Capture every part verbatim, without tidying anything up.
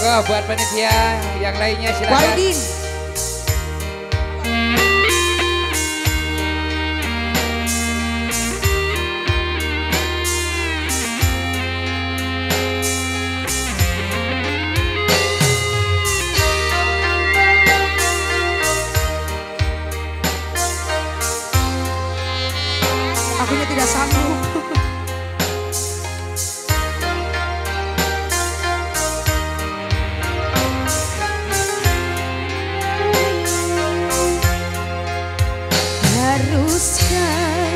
Monggo buat panitia yang lainnya silakan. Waldin. Akunya tidak sanggup. Haruskah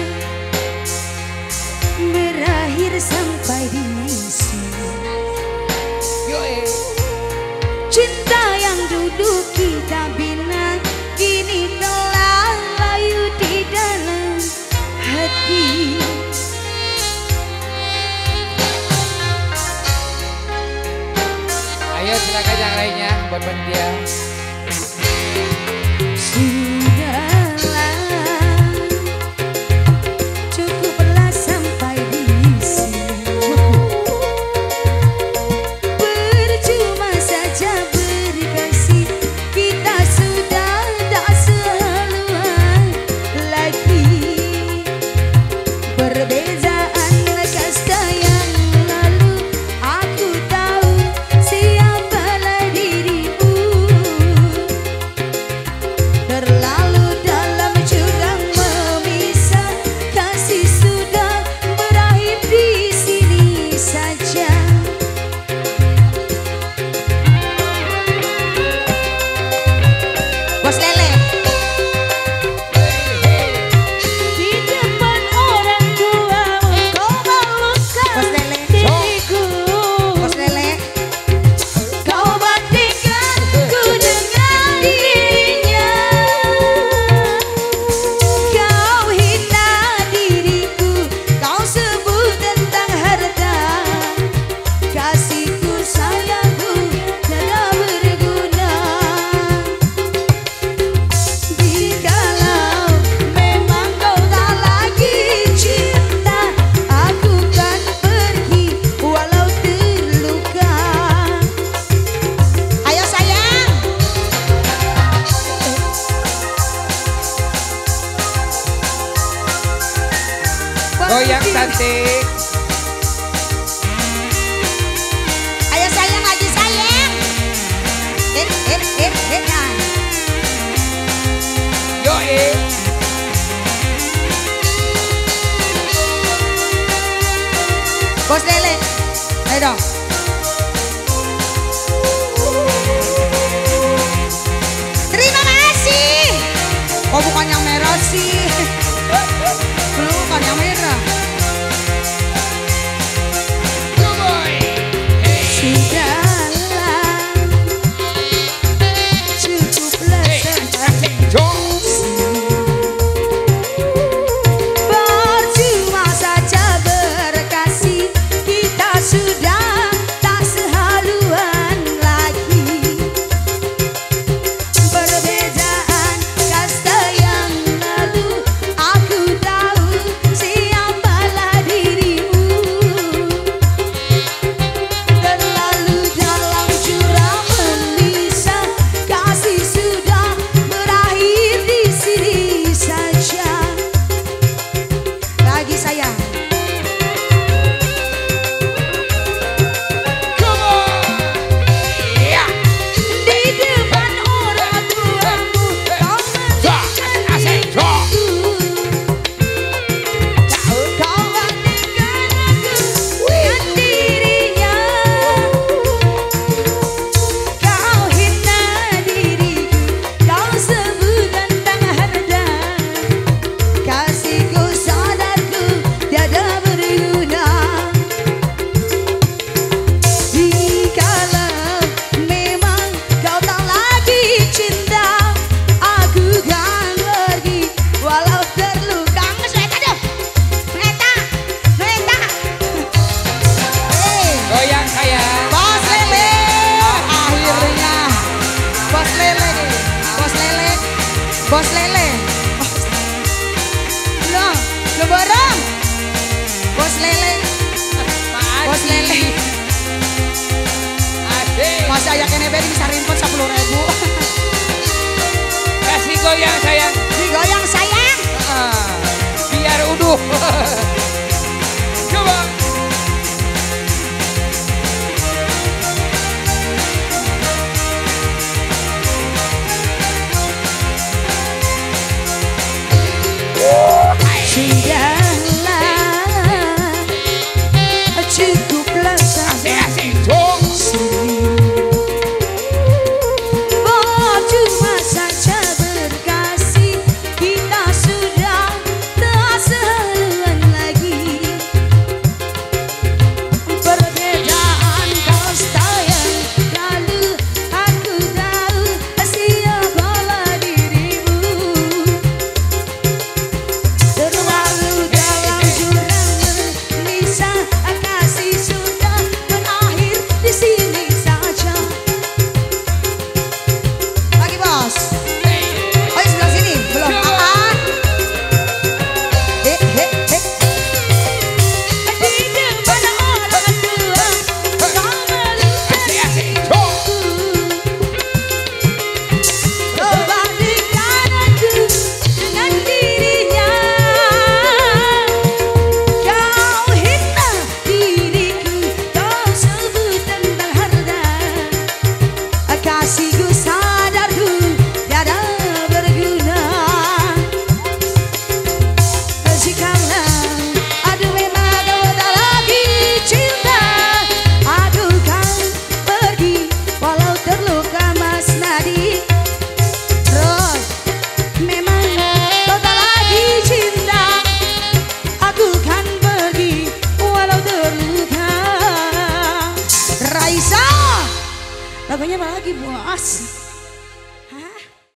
berakhir sampai di sini? Cinta yang duduk kita bina kini telah layu di dalam hati. Ayo silakan yang lainnya buat panitia. Goyang cantik. Ayo sayang lagi sayang. Hit hit hit hit. Yo eh. Bos Lele. Ayo dong. Terima kasih. Oh bukan yang merah sih. Bukan yang merah. Sudahlah, cukuplah sampai percuma saja berkasih, kita sudah tak sehaluan lagi. Perbedaan kasta yang lalu beli bisa rimpun sepuluh ribu. Kasih goyang sayang. Digoyang sayang. Ah, biar uduh. Coba. Sudahlah, cukuplah Asik asik dong. oh cuma saja berkasih kita sudah tak sehaluan lagi. Perbedaan kasta yang lalu aku tahu siapalah dirimu. Terlalu dalam jurang gelisah, kasih sudah berakhir di sini saja. Lagi bos. Oh sebelah sini belum. Ah, ah. Heh heh heh. Di depan orang tua kau Asik asik dong. kau bandingkan aku dengan dirinya. Kau hina diriku, kau sebut tentang harta. Kasihku sadarku tiada berguna. Jikalau aduh memang kau tak lagi cinta, aku kan pergi walau terluka mas nadi. Terus memang kau tak lagi cinta, aku kan pergi walau terluka. Raisa, lagunya apa lagi bos?